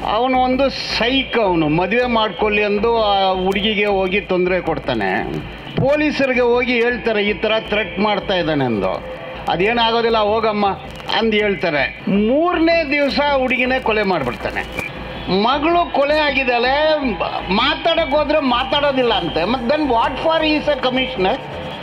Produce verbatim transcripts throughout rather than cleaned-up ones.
ಅವನು ಒಂದು ಸೈಕ್, ಅವನು ಮದುವೆ ಮಾಡ್ಕೊಳ್ಳಿ ಅಂದು ಆ ಹುಡುಗಿಗೆ ಹೋಗಿ ತೊಂದರೆ ಕೊಡ್ತಾನೆ. ಪೊಲೀಸರಿಗೆ ಹೋಗಿ ಹೇಳ್ತಾರೆ ಈ ಥರ ಥ್ರೆಟ್ ಮಾಡ್ತಾ ಇದ್ದಾನೆ ಅಂದು. ಅದೇನಾಗೋದಿಲ್ಲ ಹೋಗಮ್ಮ ಅಂದು ಹೇಳ್ತಾರೆ. ಮೂರನೇ ದಿವಸ ಹುಡುಗಿನೇ ಕೊಲೆ ಮಾಡಿಬಿಡ್ತಾನೆ. ಮಗಳು ಕೊಲೆ ಆಗಿದ್ದಾಳೆ, ಮಾತಾಡೋಕೆ ಹೋದ್ರೆ ಮಾತಾಡೋದಿಲ್ಲ ಅಂತೆ. ಮತ್ತು then what for is a commissioner?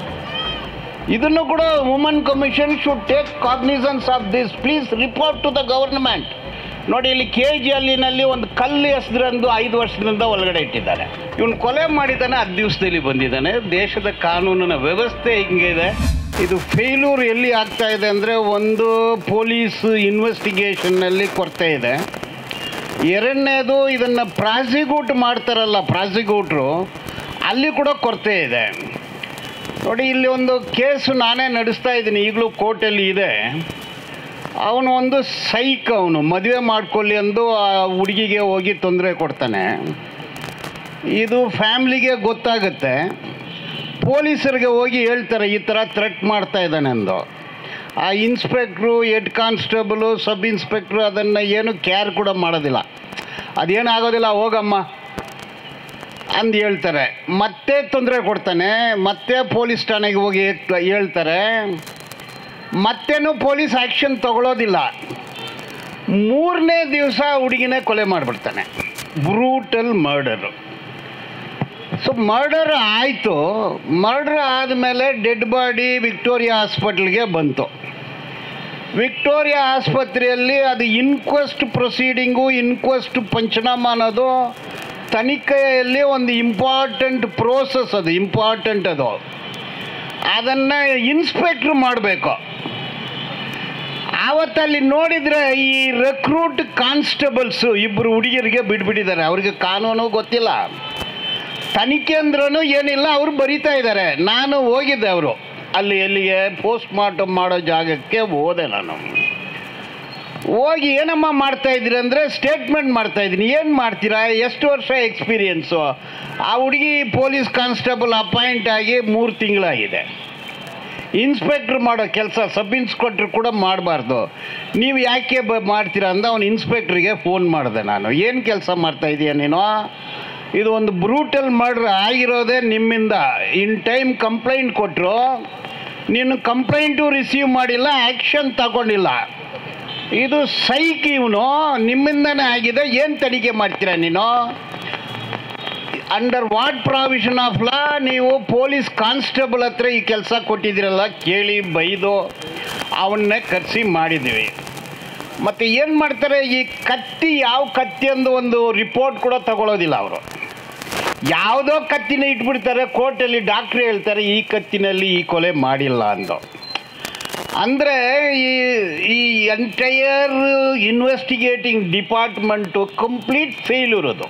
ಇದನ್ನು ಕೂಡ woman commission should take cognizance of this. Please report to the government. ನೋಡಿ, ಇಲ್ಲಿ ಕೆ ಜಿ ಅಲ್ಲಿನಲ್ಲಿ ಒಂದು ಕಲ್ಲು ಎಸೆದ್ರಂದು ಐದು ವರ್ಷದಿಂದ ಒಳಗಡೆ ಇಟ್ಟಿದ್ದಾರೆ. ಇವನು ಕೊಲೆ ಮಾಡಿದ್ದಾನೆ, ಹತ್ತು ದಿವಸದಲ್ಲಿ ಬಂದಿದ್ದಾನೆ. ದೇಶದ ಕಾನೂನಿನ ವ್ಯವಸ್ಥೆ ಹಿಂಗಿದೆ. ಇದು ಫೇಲ್ಯೂರ್ ಎಲ್ಲಿ ಆಗ್ತಾ ಇದೆ ಅಂದರೆ, ಒಂದು ಪೊಲೀಸ್ ಇನ್ವೆಸ್ಟಿಗೇಷನ್ನಲ್ಲಿ ಕೊರತೆ ಇದೆ. ಎರಡನೇದು ಇದನ್ನು ಪ್ರಾಸಿಕ್ಯೂಟ್ ಮಾಡ್ತಾರಲ್ಲ ಪ್ರಾಸಿಕ್ಯೂಟ್ರು, ಅಲ್ಲಿ ಕೂಡ ಕೊರತೆ ಇದೆ. ನೋಡಿ, ಇಲ್ಲಿ ಒಂದು ಕೇಸು ನಾನೇ ನಡೆಸ್ತಾ ಇದ್ದೀನಿ, ಈಗಲೂ ಕೋರ್ಟಲ್ಲಿ ಇದೆ. ಅವನು ಒಂದು ಸೈಕ್, ಅವನು ಮದುವೆ ಮಾಡ್ಕೊಳ್ಳಿ ಅಂದು ಆ ಹುಡುಗಿಗೆ ಹೋಗಿ ತೊಂದರೆ ಕೊಡ್ತಾನೆ. ಇದು ಫ್ಯಾಮ್ಲಿಗೆ ಗೊತ್ತಾಗುತ್ತೆ. ಪೊಲೀಸರಿಗೆ ಹೋಗಿ ಹೇಳ್ತಾರೆ ಈ ಥರ ಥ್ರೆಟ್ ಮಾಡ್ತಾ ಇದ್ದಾನೆ ಅಂದು. ಆ inspector, head constable, sub inspector ಅದನ್ನು ಏನು ಕೇರ್ ಕೂಡ ಮಾಡೋದಿಲ್ಲ. ಅದೇನಾಗೋದಿಲ್ಲ ಹೋಗಮ್ಮ ಅಂದು ಹೇಳ್ತಾರೆ. ಮತ್ತೆ ತೊಂದರೆ ಕೊಡ್ತಾನೆ. ಮತ್ತೆ ಪೊಲೀಸ್ ಠಾಣೆಗೆ ಹೋಗಿ ಹೇಳ್ತಾರೆ. ಮತ್ತೇನು ಪೊಲೀಸ್ ಆ್ಯಕ್ಷನ್ ತಗೊಳ್ಳೋದಿಲ್ಲ. ಮೂರನೇ ದಿವಸ ಹುಡುಗಿನೇ ಕೊಲೆ ಮಾಡಿಬಿಡ್ತಾನೆ. Brutal murder. ಸೊ ಮರ್ಡರ್ ಆಯಿತು. ಮರ್ಡರ್ ಆದಮೇಲೆ ಡೆಡ್ ಬಾಡಿ ವಿಕ್ಟೋರಿಯಾ ಹಾಸ್ಪಿಟ್ಲ್ಗೆ ಬಂತು. ವಿಕ್ಟೋರಿಯಾ ಆಸ್ಪತ್ರೆಯಲ್ಲಿ ಅದು ಇನ್ಕ್ವೆಸ್ಟ್ ಪ್ರೊಸೀಡಿಂಗು, ಇನ್ಕ್ವೆಸ್ಟ್ ಪಂಚನಾಮ ಅನ್ನೋದು ತನಿಖೆಯಲ್ಲಿ ಒಂದು ಇಂಪಾರ್ಟೆಂಟ್ ಪ್ರೋಸೆಸ್. ಅದು ಇಂಪಾರ್ಟೆಂಟ್. ಅದು ಅದನ್ನು ಇನ್ಸ್ಪೆಕ್ಟ್ರ್ ಮಾಡಬೇಕು. ಆವತ್ತಲ್ಲಿ ನೋಡಿದರೆ ಈ ರೆಕ್ರೂಟ್ ಕಾನ್ಸ್ಟೇಬಲ್ಸು ಇಬ್ಬರು ಹುಡುಗಿಯರಿಗೆ ಬಿಟ್ಬಿಟ್ಟಿದ್ದಾರೆ. ಅವ್ರಿಗೆ ಕಾನೂನು ಗೊತ್ತಿಲ್ಲ, ತನಿಖೆ ಅಂದ್ರೂ ಏನಿಲ್ಲ. ಅವರು ಬರೀತಾ ಇದ್ದಾರೆ. ನಾನು ಹೋಗಿದ್ದೆ ಅವರು ಅಲ್ಲಿ ಎಲ್ಲಿಗೆ ಪೋಸ್ಟ್ ಮಾರ್ಟಮ್ ಮಾಡೋ ಜಾಗಕ್ಕೆ ಹೋದೆ. ನಾನು ಹೋಗಿ ಏನಮ್ಮ ಮಾಡ್ತಾಯಿದ್ದೀರಿ ಅಂದರೆ ಸ್ಟೇಟ್ಮೆಂಟ್ ಮಾಡ್ತಾಯಿದ್ದೀನಿ. ಏನು ಮಾಡ್ತೀರಾ? ಎಷ್ಟು ವರ್ಷ ಎಕ್ಸ್ಪೀರಿಯೆನ್ಸು? ಆ ಹುಡುಗಿ ಪೊಲೀಸ್ ಕಾನ್ಸ್ಟೇಬಲ್ ಅಪಾಯಿಂಟ್ ಆಗಿ ಮೂರು ತಿಂಗಳಾಗಿದೆ. ಇನ್ಸ್ಪೆಕ್ಟ್ರ್ ಮಾಡೋ ಕೆಲಸ ಸಬ್ ಇನ್ಸ್ಪೆಕ್ಟ್ರ್ ಕೂಡ ಮಾಡಬಾರ್ದು. ನೀವು ಯಾಕೆ ಬ ಮಾಡ್ತೀರಾ ಅಂದ ಅವನು ಇನ್ಸ್ಪೆಕ್ಟ್ರಿಗೆ ಫೋನ್ ಮಾಡಿದೆ ನಾನು. ಏನು ಕೆಲಸ ಮಾಡ್ತಾಯಿದ್ದೀಯ ನೀನು? ಇದು ಒಂದು ಬ್ರೂಟಲ್ ಮರ್ಡರ್ ಆಗಿರೋದೇ ನಿಮ್ಮಿಂದ. ಇನ್ ಟೈಮ್ ಕಂಪ್ಲೇಂಟ್ ಕೊಟ್ಟರು, ನೀನು ಕಂಪ್ಲೇಂಟು ರಿಸೀವ್ ಮಾಡಿಲ್ಲ, ಆ್ಯಕ್ಷನ್ ತಗೊಂಡಿಲ್ಲ. ಇದು ಸೈಕ್. ಇವನು ನಿಮ್ಮಿಂದನೇ ಆಗಿದೆ. ಏನು ತನಿಖೆ ಮಾಡ್ತೀರಾ ನೀನು? Under what provision of law ನೀವು ಪೊಲೀಸ್ ಕಾನ್ಸ್ಟೇಬಲ್ ಹತ್ರ ಈ ಕೆಲಸ ಕೊಟ್ಟಿದ್ದೀರಲ್ಲ? ಕೇಳಿ ಬೈದು ಅವನ್ನೇ ಕರೆಸಿ ಮಾಡಿದ್ದೀವಿ. ಮತ್ತು ಏನು ಮಾಡ್ತಾರೆ, ಈ ಕತ್ತಿ ಯಾವ ಕತ್ತಿ ಅಂದು ಒಂದು ರಿಪೋರ್ಟ್ ಕೂಡ ತಗೊಳ್ಳೋದಿಲ್ಲ ಅವರು. ಯಾವುದೋ ಕತ್ತಿನ ಇಟ್ಬಿಡ್ತಾರೆ ಕೋರ್ಟಲ್ಲಿ. ಡಾಕ್ಟ್ರು ಹೇಳ್ತಾರೆ ಈ ಕತ್ತಿನಲ್ಲಿ ಈ ಕೊಲೆ ಮಾಡಿಲ್ಲ ಅಂದು. ಅಂದರೆ ಈ ಈ entire investigating department complete failure. ಅದು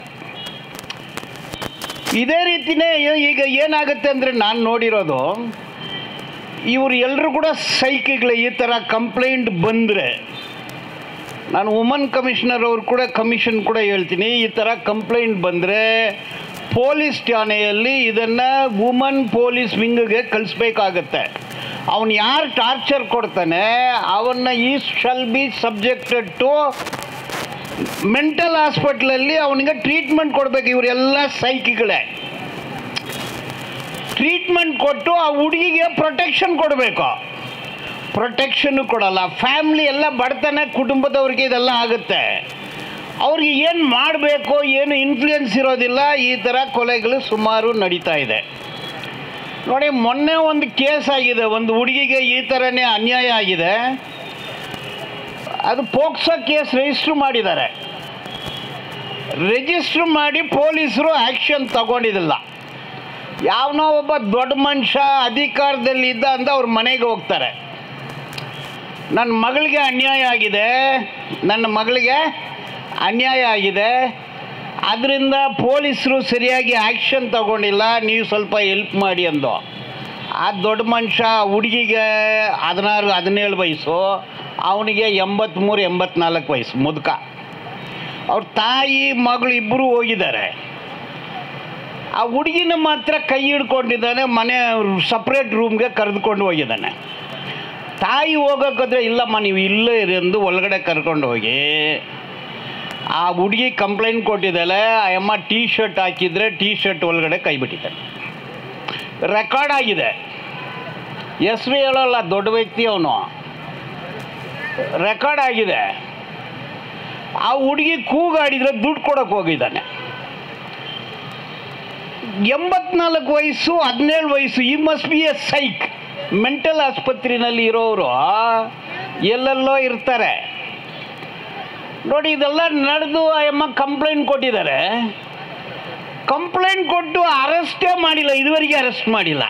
ಇದೇ ರೀತಿಯೇ ಈಗ ಏನಾಗುತ್ತೆ ಅಂದರೆ, ನಾನು ನೋಡಿರೋದು ಇವರು ಎಲ್ಲರೂ ಕೂಡ ಸೈಕಿಗಳು. ಈ ಥರ ಕಂಪ್ಲೇಂಟ್ ಬಂದರೆ ನಾನು ವುಮನ್ ಕಮಿಷನರ್ ಅವ್ರು ಕೂಡ ಕಮಿಷನ್ ಕೂಡ ಹೇಳ್ತೀನಿ, ಈ ಥರ ಕಂಪ್ಲೇಂಟ್ ಬಂದರೆ ಪೊಲೀಸ್ ಠಾಣೆಯಲ್ಲಿ ಇದನ್ನು ವುಮನ್ ಪೊಲೀಸ್ ವಿಂಗ್ಗೆ ಕಳಿಸ್ಬೇಕಾಗತ್ತೆ. ಅವನು ಯಾರು ಟಾರ್ಚರ್ ಕೊಡ್ತಾನೆ ಅವನ್ನ ಈ shall be subjected to mental ಹಾಸ್ಪಿಟ್ಲಲ್ಲಿ ಅವನಿಗೆ ಟ್ರೀಟ್ಮೆಂಟ್ ಕೊಡಬೇಕು. ಇವರೆಲ್ಲ ಸೈಕಿಗಳೇ. ಟ್ರೀಟ್ಮೆಂಟ್ ಕೊಟ್ಟು ಆ ಹುಡುಗಿಗೆ ಪ್ರೊಟೆಕ್ಷನ್ ಕೊಡಬೇಕು. ಪ್ರೊಟೆಕ್ಷನ್ನು ಕೊಡಲ್ಲ. ಫ್ಯಾಮ್ಲಿ ಎಲ್ಲ ಬಡತನ ಕುಟುಂಬದವ್ರಿಗೆ ಇದೆಲ್ಲ ಆಗುತ್ತೆ. ಅವ್ರಿಗೆ ಏನು ಮಾಡಬೇಕು ಏನು ಇನ್ಫ್ಲೂಯೆನ್ಸ್ ಇರೋದಿಲ್ಲ. ಈ ಥರ ಕೊಲೆಗಳು ಸುಮಾರು ನಡೀತಾ ಇದೆ. ನೋಡಿ, ಮೊನ್ನೆ ಒಂದು ಕೇಸ್ ಆಗಿದೆ, ಒಂದು ಹುಡುಗಿಗೆ ಈ ಥರನೇ ಅನ್ಯಾಯ ಆಗಿದೆ. ಅದು ಪೋಕ್ಸೋ ಕೇಸ್ ರಿಜಿಸ್ಟ್ರ್ ಮಾಡಿದ್ದಾರೆ. ರಿಜಿಸ್ಟ್ರ್ ಮಾಡಿ ಪೊಲೀಸರು ಆ್ಯಕ್ಷನ್ ತಗೊಂಡಿದ್ದಿಲ್ಲ. ಯಾವನೋ ಒಬ್ಬ ದೊಡ್ಡ ಮನುಷ್ಯ ಅಧಿಕಾರದಲ್ಲಿ ಇದ್ದ ಅಂತ ಅವ್ರ ಮನೆಗೆ ಹೋಗ್ತಾರೆ. ನನ್ನ ಮಗಳಿಗೆ ಅನ್ಯಾಯ ಆಗಿದೆ, ನನ್ನ ಮಗಳಿಗೆ ಅನ್ಯಾಯ ಆಗಿದೆ, ಅದರಿಂದ ಪೊಲೀಸರು ಸರಿಯಾಗಿ ಆ್ಯಕ್ಷನ್ ತಗೊಂಡಿಲ್ಲ, ನೀವು ಸ್ವಲ್ಪ ಹೆಲ್ಪ್ ಮಾಡಿ ಅಂದು. ಆ ದೊಡ್ಡ ಮನುಷ್ಯ ಹುಡುಗಿಗೆ ಹದಿನಾರು ಹದಿನೇಳು ವಯಸ್ಸು, ಅವನಿಗೆ ಎಂಬತ್ತ್ಮೂರು ಎಂಬತ್ನಾಲ್ಕು ವಯಸ್ಸು, ಮುದುಕ. ಅವ್ರ ತಾಯಿ ಮಗಳು ಇಬ್ಬರು ಹೋಗಿದ್ದಾರೆ. ಆ ಹುಡುಗಿನ ಮಾತ್ರ ಕೈ ಹಿಡ್ಕೊಂಡಿದ್ದಾನೆ, ಮನೆ ಸಪ್ರೇಟ್ ರೂಮ್ಗೆ ಕರೆದುಕೊಂಡು ಹೋಗಿದ್ದಾನೆ. ತಾಯಿ ಹೋಗೋಕ್ಕಾದ್ರೆ ಇಲ್ಲಮ್ಮ ನೀವು ಇಲ್ಲೇ ಇರಿ ಎಂದು ಒಳಗಡೆ ಕರ್ಕೊಂಡು ಹೋಗಿ ಆ ಹುಡುಗಿ ಕಂಪ್ಲೇಂಟ್ ಕೊಟ್ಟಿದ್ದಾಳೆ, ಆ ಅಮ್ಮ ಟೀ ಶರ್ಟ್ ಹಾಕಿದರೆ ಟೀ ಶರ್ಟ್ ಒಳಗಡೆ ಕೈ ಬಿಟ್ಟಿದ್ದಾನೆ. ರೆಕಾರ್ಡ್ ಆಗಿದೆ, ಹೆಸರು ಹೇಳೋಲ್ಲ, ದೊಡ್ಡ ವ್ಯಕ್ತಿ ಅವನು, ರೆಕಾರ್ಡ್ ಆಗಿದೆ. ಆ ಹುಡುಗಿ ಕೂಗಾಡಿದರೆ ದುಡ್ಡು ಕೊಡೋಕೆ ಹೋಗಿದ್ದಾನೆ. ಎಂಬತ್ನಾಲ್ಕು ವಯಸ್ಸು, ಹದಿನೇಳು ವಯಸ್ಸು, ಈ must be a psych. Mental ಆಸ್ಪತ್ರೆಯಲ್ಲಿ ಇರೋರು ಎಲ್ಲೆಲ್ಲೋ ಇರ್ತಾರೆ ನೋಡಿ. ಇದೆಲ್ಲ ನಡೆದು ಆ ಅಮ್ಮ ಕಂಪ್ಲೇಂಟ್ ಕೊಟ್ಟಿದ್ದಾರೆ. ಕಂಪ್ಲೇಂಟ್ ಕೊಟ್ಟು ಅರೆಸ್ಟೇ ಮಾಡಿಲ್ಲ, ಇದುವರೆಗೆ ಅರೆಸ್ಟ್ ಮಾಡಿಲ್ಲ.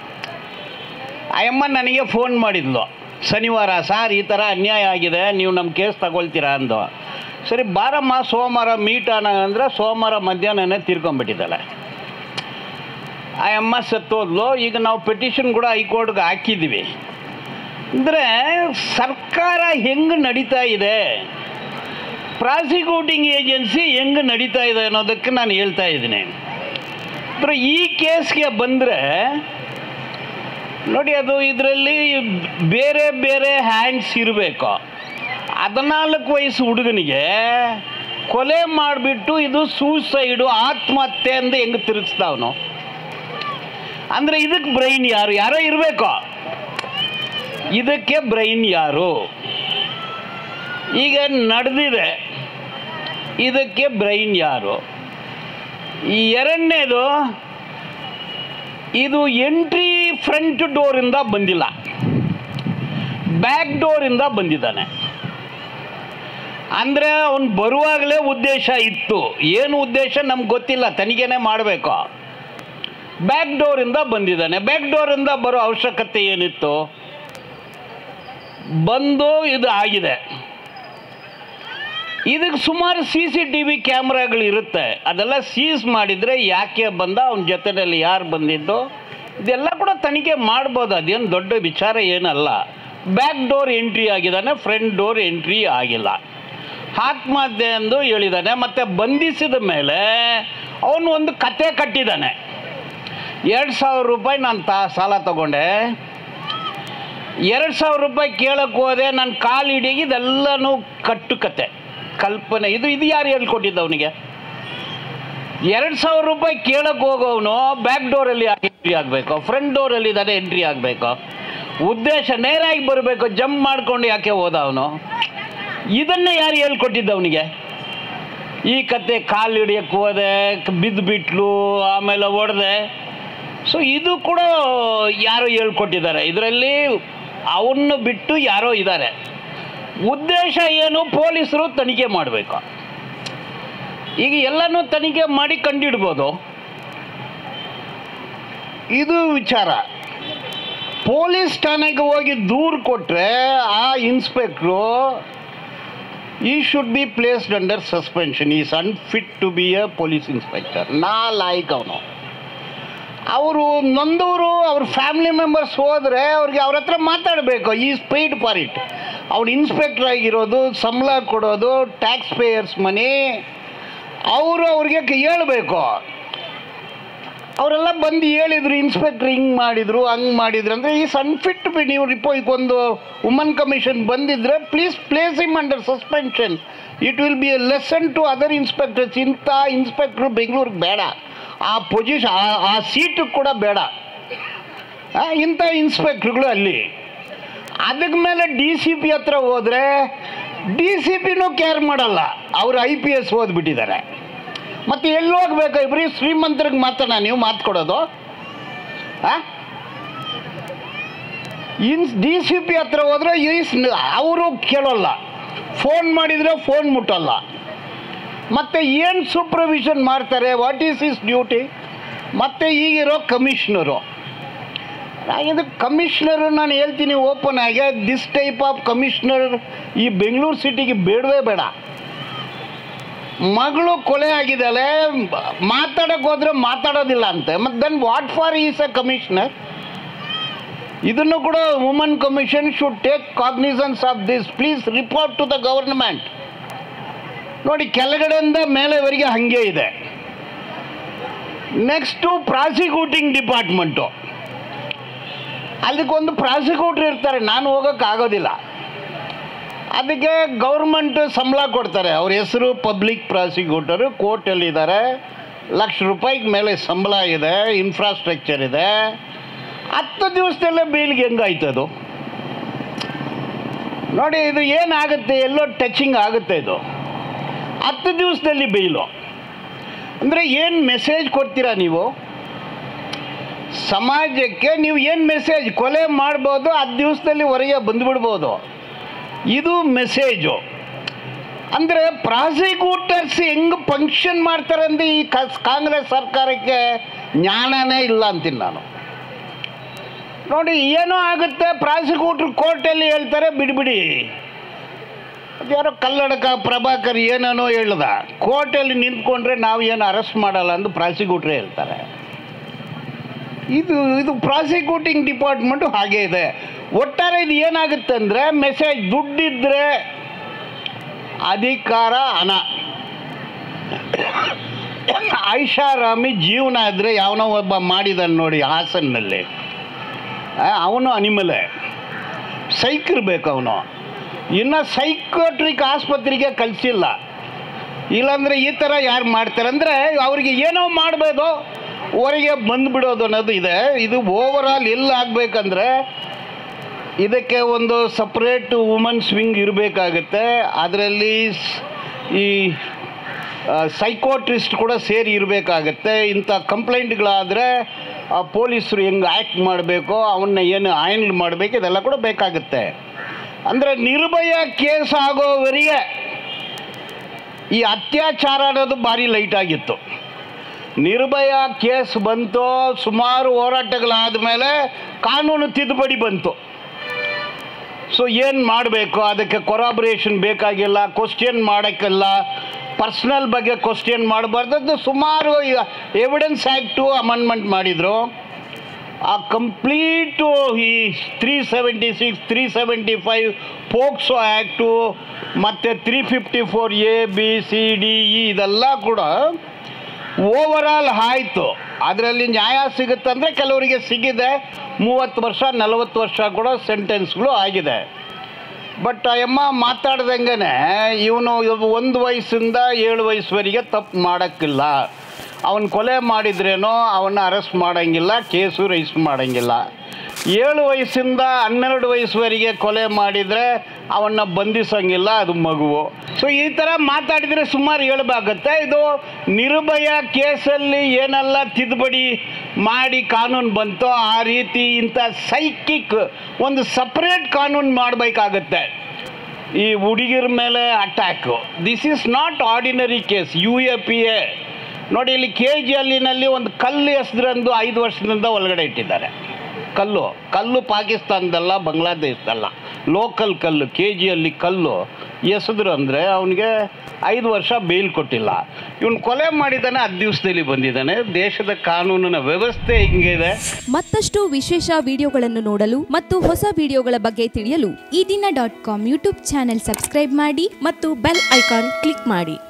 ಆ ಅಮ್ಮ ನನಗೆ ಫೋನ್ ಮಾಡಿದ್ಲು ಶನಿವಾರ, ಸಾರ್ ಈ ಥರ ಅನ್ಯಾಯ ಆಗಿದೆ, ನೀವು ನಮ್ಮ ಕೇಸ್ ತಗೊಳ್ತೀರಾ ಅಂದು. ಸರಿ ಬಾರಮ್ಮ ಸೋಮವಾರ ಮೀಟ್ ಆನ ಅಂದರೆ ಸೋಮವಾರ ಮಧ್ಯಾಹ್ನನೇ ತೀರ್ಕೊಂಡ್ಬಿಟ್ಟಿದ್ದಾಳೆ. ಆ ಅಮ್ಮ ಸತ್ತೋದ್ಲು. ಈಗ ನಾವು ಪೆಟಿಷನ್ ಕೂಡ ಹೈಕೋರ್ಟ್ಗೆ ಹಾಕಿದ್ದೀವಿ. ಅಂದರೆ ಸರ್ಕಾರ ಹೆಂಗೆ ನಡೀತಾ ಇದೆ, ಪ್ರಾಸಿಕ್ಯೂಟಿಂಗ್ ಏಜೆನ್ಸಿ ಹೆಂಗೆ ನಡೀತಾ ಇದೆ ಅನ್ನೋದಕ್ಕೆ ನಾನು ಹೇಳ್ತಾ ಇದ್ದೀನಿ. ಅಂದರೆ ಈ ಕೇಸ್ಗೆ ಬಂದರೆ ನೋಡಿ, ಅದು ಇದರಲ್ಲಿ ಬೇರೆ ಬೇರೆ ಹ್ಯಾಂಡ್ಸ್ ಇರಬೇಕು. ಹದಿನಾಲ್ಕು ವಯಸ್ಸು ಹುಡುಗನಿಗೆ ಕೊಲೆ ಮಾಡಿಬಿಟ್ಟು ಇದು ಸೂಸೈಡು, ಆತ್ಮಹತ್ಯೆ ಅಂತ ಹೆಂಗೆ ತಿರುಗಿಸ್ತಾವನು? ಅಂದರೆ ಇದಕ್ಕೆ ಬ್ರೈನ್ ಯಾರು? ಯಾರೋ ಇರಬೇಕು. ಇದಕ್ಕೆ ಬ್ರೈನ್ ಯಾರು? ಈಗ ನಡೆದಿದೆ, ಇದಕ್ಕೆ ಬ್ರೈನ್ ಯಾರು? ಈ ಎರಡನೇದು, ಇದು ಎಂಟ್ರಿ ಫ್ರಂಟ್ ಡೋರಿಂದ ಬಂದಿಲ್ಲ, ಬ್ಯಾಕ್ ಡೋರಿಂದ ಬಂದಿದ್ದಾನೆ. ಅಂದರೆ ಅವನು ಬರುವಾಗಲೇ ಉದ್ದೇಶ ಇತ್ತು. ಏನು ಉದ್ದೇಶ ನಮ್ಗೆ ಗೊತ್ತಿಲ್ಲ, ತನಿಖೆನೇ ಮಾಡಬೇಕು. ಬ್ಯಾಕ್ ಡೋರಿಂದ ಬಂದಿದ್ದಾನೆ. ಬ್ಯಾಕ್ ಡೋರಿಂದ ಬರೋ ಅವಶ್ಯಕತೆ ಏನಿತ್ತು? ಬಂದು ಇದು ಆಗಿದೆ. ಇದಕ್ಕೆ ಸುಮಾರು ಸಿ ಸಿ ಟಿ ವಿ ಕ್ಯಾಮ್ರಾಗಳು ಇರುತ್ತೆ, ಅದೆಲ್ಲ ಸೀಸ್ ಮಾಡಿದರೆ ಯಾಕೆ ಬಂದ, ಅವನ ಜೊತೆಯಲ್ಲಿ ಯಾರು ಬಂದಿದ್ದು, ಇದೆಲ್ಲ ಕೂಡ ತನಿಖೆ ಮಾಡ್ಬೋದು. ಅದೇನು ದೊಡ್ಡ ವಿಚಾರ ಏನಲ್ಲ. ಬ್ಯಾಕ್ ಡೋರ್ ಎಂಟ್ರಿ ಆಗಿದ್ದಾನೆ, ಫ್ರಂಟ್ ಡೋರ್ ಎಂಟ್ರಿ ಆಗಿಲ್ಲ. ಆತ್ಮಹತ್ಯೆ ಎಂದು ಹೇಳಿದ್ದಾನೆ. ಮತ್ತು ಬಂಧಿಸಿದ ಮೇಲೆ ಅವನು ಒಂದು ಕತೆ ಕಟ್ಟಿದ್ದಾನೆ. ಎರಡು ಸಾವಿರ ರೂಪಾಯಿ ನಾನು ತಾ ಸಾಲ ತಗೊಂಡೆ, ಎರಡು ಸಾವಿರ ರೂಪಾಯಿ ಕೇಳಕ್ಕೆ ಹೋದೆ, ನಾನು ಕಾಲು ಹಿಡಿಗೆ ಇದೆಲ್ಲನೂ ಕಟ್ಟು ಕತೆ, ಕಲ್ಪನೆ. ಇದು ಇದು ಯಾರು ಹೇಳ್ಕೊಟ್ಟಿದ್ದು ಅವನಿಗೆ? ಎರಡು ಸಾವಿರ ರೂಪಾಯಿ ಕೇಳಕ್ಕೆ ಹೋಗೋವನು ಬ್ಯಾಕ್ ಡೋರಲ್ಲಿ ಎಂಟ್ರಿ ಆಗಬೇಕು, ಫ್ರಂಟ್ ಡೋರಲ್ಲಿ ಇದ್ದಾನೆ ಎಂಟ್ರಿ ಆಗಬೇಕು. ಉದ್ದೇಶ ನೇರಾಗಿ ಬರಬೇಕು, ಜಂಪ್ ಮಾಡ್ಕೊಂಡು ಯಾಕೆ ಹೋದ ಅವನು? ಇದನ್ನೇ ಯಾರು ಹೇಳ್ಕೊಟ್ಟಿದ್ದು ಅವನಿಗೆ? ಈ ಕತೆ ಕಾಲು ಹಿಡಿಯಕ್ಕೆ ಹೋದೆ, ಬಿದ್ದು ಬಿಟ್ಲು, ಆಮೇಲೆ ಹೊಡೆದೆ. ಸೊ ಇದು ಕೂಡ ಯಾರೋ ಹೇಳ್ಕೊಟ್ಟಿದ್ದಾರೆ. ಇದರಲ್ಲಿ ಅವನ್ನ ಬಿಟ್ಟು ಯಾರೋ ಇದ್ದಾರೆ. ಉದ್ದೇಶ ಏನು? ಪೊಲೀಸರು ತನಿಖೆ ಮಾಡಬೇಕು. ಈಗ ಎಲ್ಲನೂ ತನಿಖೆ ಮಾಡಿ ಕಂಡಿಡ್ಬೋದು. ಇದು ವಿಚಾರ. ಪೊಲೀಸ್ ಠಾಣೆಗೆ ಹೋಗಿ ದೂರು ಕೊಟ್ಟರೆ ಆ ಇನ್ಸ್ಪೆಕ್ಟ್ರು ಈ should be placed under suspension, is unfit to be a police inspector. ನಾ ಲಾಯ್ಕ್ ಅವನು. ಅವರು ನೊಂದವರು ಅವ್ರ ಫ್ಯಾಮಿಲಿ ಮೆಂಬರ್ಸ್ ಹೋದರೆ ಅವ್ರಿಗೆ ಅವ್ರ ಹತ್ರ ಮಾತಾಡಬೇಕು. Is paid for it. ಅವ್ನು ಇನ್ಸ್ಪೆಕ್ಟರ್ ಆಗಿರೋದು, ಸಂಬಳ ಕೊಡೋದು, ಟ್ಯಾಕ್ಸ್ ಪೇಯರ್ಸ್ ಮನಿ. ಅವರು ಅವ್ರಿಗೆ ಹೇಳಬೇಕು. ಅವರೆಲ್ಲ ಬಂದು ಹೇಳಿದರು, ಇನ್ಸ್ಪೆಕ್ಟ್ರ್ ಹಿಂಗೆ ಮಾಡಿದರು, ಹಂಗೆ ಮಾಡಿದ್ರು ಅಂದರೆ ಈಸ್ ಅನ್ಫಿಟ್ ಬಿ. ನೀವು ರಿಪೋರ್ಟ್ ಒಂದು ವುಮನ್ ಕಮಿಷನ್ ಬಂದಿದ್ದರೆ please place him under suspension. It will be a lesson to other inspectors. ಇಂಥ ಇನ್ಸ್ಪೆಕ್ಟ್ರು ಬೆಂಗಳೂರಿಗೆ ಬೇಡ, ಆ ಪೊಸಿಷನ್ ಆ ಸೀಟು ಕೂಡ ಬೇಡ ಇಂಥ ಇನ್ಸ್ಪೆಕ್ಟ್ರುಗಳು ಅಲ್ಲಿ. ಅದಕ್ಕೆ ಮೇಲೆ ಡಿ ಸಿ ಪಿ ಹತ್ರ ಹೋದರೆ ಡಿ ಸಿ ಪಿನೂ ಕೇರ್ ಮಾಡಲ್ಲ, ಅವರು ಐ ಪಿ ಎಸ್ ಓದ್ಬಿಟ್ಟಿದ್ದಾರೆ. ಮತ್ತು ಎಲ್ಲಿ ಹೋಗ್ಬೇಕು? ಇಬ್ಬರಿ ಶ್ರೀಮಂತರಿಗೆ ಮಾತ್ರ ನೀವು ಮಾತು ಕೊಡೋದು? ಹಾಂ, ಇನ್ಸ್ ಡಿ ಸಿ ಪಿ ಹತ್ರ ಹೋದರೆ ಈಸ್ ಅವರು ಕೇಳೋಲ್ಲ, ಫೋನ್ ಮಾಡಿದರೆ ಫೋನ್ ಮುಟ್ಟಲ್ಲ. ಮತ್ತು ಏನು ಸೂಪರ್ವಿಷನ್ ಮಾಡ್ತಾರೆ? What is his duty? ಮತ್ತು ಈಗಿರೋ ಕಮಿಷ್ನರು, ಇದು ಕಮಿಷ್ನರು ನಾನು ಹೇಳ್ತೀನಿ ಓಪನ್ ಆಗಿ, ದಿಸ್ ಟೈಪ್ ಆಫ್ ಕಮಿಷ್ನರ್ ಈ ಬೆಂಗಳೂರು ಸಿಟಿಗೆ ಬೇಡವೇ ಬೇಡ. ಮಗಳು ಕೊಲೆ ಆಗಿದ್ದಾಳೆ, ಮಾತಾಡೋಕೆ ಹೋದರೆ ಮಾತಾಡೋದಿಲ್ಲ ಅಂತೆ. ಮತ್ತು then what for is a commissioner? ಇದನ್ನು ಕೂಡ woman commission should take cognizance of this. Please report to the government. ನೋಡಿ, ಕೆಳಗಡೆಯಿಂದ ಮೇಲೆವರೆಗೆ ಹಾಗೆ ಇದೆ. ನೆಕ್ಸ್ಟು ಪ್ರಾಸಿಕ್ಯೂಟಿಂಗ್ ಡಿಪಾರ್ಟ್ಮೆಂಟು, ಅದಕ್ಕೊಂದು ಪ್ರಾಸಿಕ್ಯೂಟ್ರ್ ಇರ್ತಾರೆ. ನಾನು ಹೋಗೋಕ್ಕಾಗೋದಿಲ್ಲ. ಅದಕ್ಕೆ ಗೌರ್ಮೆಂಟು ಸಂಬಳ ಕೊಡ್ತಾರೆ. ಅವ್ರ ಹೆಸರು ಪಬ್ಲಿಕ್ ಪ್ರಾಸಿಕ್ಯೂಟರು, ಕೋರ್ಟಲ್ಲಿದ್ದಾರೆ, ಲಕ್ಷ ರೂಪಾಯಿಗೆ ಮೇಲೆ ಸಂಬಳ ಇದೆ, ಇನ್ಫ್ರಾಸ್ಟ್ರಕ್ಚರ್ ಇದೆ. ಹತ್ತು ದಿವಸದಲ್ಲೇ ಬೇಲ್ಗೆ ಹೆಂಗಾಯ್ತದು ನೋಡಿ. ಇದು ಏನಾಗುತ್ತೆ, ಎಲ್ಲೋ ಟಚಿಂಗ್ ಆಗುತ್ತೆ. ಇದು ಹತ್ತು ದಿವಸದಲ್ಲಿ ಬೇಯ್ಲು ಅಂದರೆ ಏನು ಮೆಸೇಜ್ ಕೊಡ್ತೀರಾ ನೀವು ಸಮಾಜಕ್ಕೆ? ನೀವು ಏನು ಮೆಸೇಜ್? ಕೊಲೆ ಮಾಡ್ಬೋದು, ಹತ್ತು ದಿವಸದಲ್ಲಿ ಹೊರಗೆ ಬಂದುಬಿಡ್ಬೋದು. ಇದು ಮೆಸೇಜು. ಅಂದರೆ ಪ್ರಾಸಿಕ್ಯೂಟರ್ಸ್ ಹೆಂಗೆ ಫಂಕ್ಷನ್ ಮಾಡ್ತಾರೆ ಅಂದರೆ ಈ ಕಾಂಗ್ರೆಸ್ ಸರ್ಕಾರಕ್ಕೆ ಜ್ಞಾನನೇ ಇಲ್ಲ ಅಂತೀನಿ ನಾನು. ನೋಡಿ, ಏನೋ ಆಗುತ್ತೆ, ಪ್ರಾಸಿಕ್ಯೂಟ್ರ್ ಕೋರ್ಟಲ್ಲಿ ಹೇಳ್ತಾರೆ ಬಿಡಿಬಿಡಿ. ಅದ್ಯಾರೋ ಕಲ್ಲಡಕ ಪ್ರಭಾಕರ್ ಏನೇನೋ ಹೇಳ್ದ, ಕೋರ್ಟಲ್ಲಿ ನಿಂತ್ಕೊಂಡ್ರೆ ನಾವು ಏನು ಅರೆಸ್ಟ್ ಮಾಡಲ್ಲ ಅಂತ ಪ್ರಾಸಿಕ್ಯೂಟ್ರೇ ಹೇಳ್ತಾರೆ. ಇದು ಇದು ಪ್ರಾಸಿಕ್ಯೂಟಿಂಗ್ ಡಿಪಾರ್ಟ್ಮೆಂಟು ಹಾಗೇ ಇದೆ. ಒಟ್ಟಾರೆ ಇದು ಏನಾಗುತ್ತೆ ಅಂದರೆ ಮೆಸೇಜ್, ದುಡ್ಡಿದ್ರೆ ಅಧಿಕಾರ, ಹಣ, ಐಷಾರಾಮಿ ಜೀವನ ಇದ್ದರೆ ಯಾವನೋ ಒಬ್ಬ ಮಾಡಿದಾನೆ ನೋಡಿ ಹಾಸನ್ನಲ್ಲಿ, ಅವನು ಅನಿಮಲೇ, ಸೈಕ್ ಇರಬೇಕು ಅವನು. ಇನ್ನು ಸೈಕೋಟ್ರಿಕ್ ಆಸ್ಪತ್ರೆಗೆ ಕಳಿಸಿಲ್ಲ, ಇಲ್ಲಾಂದರೆ ಈ ಥರ ಯಾರು ಮಾಡ್ತಾರೆ ಅಂದರೆ ಅವ್ರಿಗೆ ಏನೋ ಮಾಡಬೇಕು, ಹೊರಗೆ ಬಂದುಬಿಡೋದು ಅನ್ನೋದು ಇದೆ. ಇದು ಓವರ್ ಆಲ್ ಎಲ್ಲಿ ಆಗಬೇಕಂದ್ರೆ ಇದಕ್ಕೆ ಒಂದು ಸಪ್ರೇಟ್ ವುಮನ್ಸ್ ವಿಂಗ್ ಇರಬೇಕಾಗತ್ತೆ. ಅದರಲ್ಲಿ ಈ ಸೈಕೋಟ್ರಿಸ್ಟ್ ಕೂಡ ಸೇರಿ ಇರಬೇಕಾಗತ್ತೆ. ಇಂಥ ಕಂಪ್ಲೇಂಟ್ಗಳಾದರೆ ಪೊಲೀಸರು ಹೆಂಗೆ ಆ್ಯಕ್ಟ್ ಮಾಡಬೇಕು, ಅವನ್ನ ಏನು ಹ್ಯಾಂಡಲ್ ಮಾಡಬೇಕು, ಇದೆಲ್ಲ ಕೂಡ ಬೇಕಾಗುತ್ತೆ. ಅಂದರೆ ನಿರ್ಭಯ ಕೇಸ್ ಆಗೋವರೆಗೆ ಈ ಅತ್ಯಾಚಾರ ಅನ್ನೋದು ಭಾರಿ ಲೈಟಾಗಿತ್ತು. ನಿರ್ಭಯ ಕೇಸ್ ಬಂತು, ಸುಮಾರು ಹೋರಾಟಗಳಾದ ಮೇಲೆ ಕಾನೂನು ತಿದ್ದುಪಡಿ ಬಂತು. ಸೊ ಏನು ಮಾಡಬೇಕು, ಅದಕ್ಕೆ ಕೊರಾಬ್ರೇಷನ್ ಬೇಕಾಗಿಲ್ಲ, ಕ್ವಶ್ಚನ್ ಮಾಡೋಕ್ಕಿಲ್ಲ, ಪರ್ಸ್ನಲ್ ಬಗ್ಗೆ ಕ್ವಶ್ಚನ್ ಮಾಡಬಾರ್ದು. ಸುಮಾರು ಎವಿಡೆನ್ಸ್ ಆ್ಯಕ್ಟು ಅಮೆಂಡ್ಮೆಂಟ್ ಮಾಡಿದರು. ಆ ಕಂಪ್ಲೀಟು ಈ three seventy six three seventy five POCSO act ಮತ್ತು three fifty four A B C D E ಇದೆಲ್ಲ ಕೂಡ ಓವರಾಲ್ ಆಯಿತು. ಅದರಲ್ಲಿ ನ್ಯಾಯ ಸಿಗುತ್ತಂದರೆ ಕೆಲವರಿಗೆ ಸಿಗಿದೆ. ಮೂವತ್ತು ವರ್ಷ ನಲವತ್ತು ವರ್ಷ ಕೂಡ ಸೆಂಟೆನ್ಸ್ಗಳು ಆಗಿದೆ. ಬಟ್ ಅಮ್ಮ ಮಾತಾಡ್ದಂಗೆ ಇವನು ಒಂದು ವಯಸ್ಸಿಂದ ಏಳು ವಯಸ್ಸುವರೆಗೆ ತಪ್ಪು ಮಾಡೋಕ್ಕಿಲ್ಲ. ಅವನು ಕೊಲೆ ಮಾಡಿದ್ರೇನೋ ಅವನ್ನ ಅರೆಸ್ಟ್ ಮಾಡೋಂಗಿಲ್ಲ, ಕೇಸು ರಿಜಿಸ್ಟರ್ ಮಾಡೋಂಗಿಲ್ಲ. ಏಳು ವಯಸ್ಸಿಂದ ಹನ್ನೆರಡು ವಯಸ್ಸುವರೆಗೆ ಕೊಲೆ ಮಾಡಿದರೆ ಅವನ್ನ ಬಂಧಿಸೋಂಗಿಲ್ಲ, ಅದು ಮಗುವು. ಸೊ ಈ ಥರ ಮಾತಾಡಿದರೆ ಸುಮಾರು ಹೇಳ್ಬೇಕಾಗತ್ತೆ. ಇದು ನಿರ್ಭಯ ಕೇಸಲ್ಲಿ ಏನೆಲ್ಲ ತಿದ್ದುಪಡಿ ಮಾಡಿ ಕಾನೂನು ಬಂತೋ ಆ ರೀತಿ ಇಂಥ ಸೈಕಿಕ್ ಒಂದು ಸಪ್ರೇಟ್ ಕಾನೂನು ಮಾಡಬೇಕಾಗತ್ತೆ. ಈ ಹುಡುಗಿರ ಮೇಲೆ attack, this is not ordinary case. U A P A ನೋಡಿ, ಇಲ್ಲಿ ಕೆ ಜಿ ಅಲ್ಲಿನಲ್ಲಿ ಒಂದು ಕಲ್ಲು ಎಸೆದ್ರಂದು ಐದು ವರ್ಷದಿಂದ ಒಳಗಡೆ ಇಟ್ಟಿದ್ದಾರೆ. ಕಲ್ಲು ಕಲ್ಲು ಪಾಕಿಸ್ತಾನದಲ್ಲ, ಬಾಂಗ್ಲಾದೇಶದಲ್ಲ, ಲೋಕಲ್ ಕಲ್ಲು. ಕೆ ಜಿಯಲ್ಲಿ ಕಲ್ಲು ಎಸೆದ್ರು ಅಂದರೆ ಅವನಿಗೆ ಐದು ವರ್ಷ ಬೇಲ್ ಕೊಟ್ಟಿಲ್ಲ. ಇವನು ಕೊಲೆ ಮಾಡಿದ್ದಾನೆ, ಹತ್ತು ದಿವಸದಲ್ಲಿ ಬಂದಿದ್ದಾನೆ. ದೇಶದ ಕಾನೂನಿನ ವ್ಯವಸ್ಥೆ ಹಿಂಗಿದೆ. ಮತ್ತಷ್ಟು ವಿಶೇಷ ವಿಡಿಯೋಗಳನ್ನು ನೋಡಲು ಮತ್ತು ಹೊಸ ವಿಡಿಯೋಗಳ ಬಗ್ಗೆ ತಿಳಿಯಲು ಈ ದಿನ dot com YouTube channel subscribe ಮಾಡಿ ಮತ್ತು ಬೆಲ್ ಐಕಾನ್ ಕ್ಲಿಕ್ ಮಾಡಿ.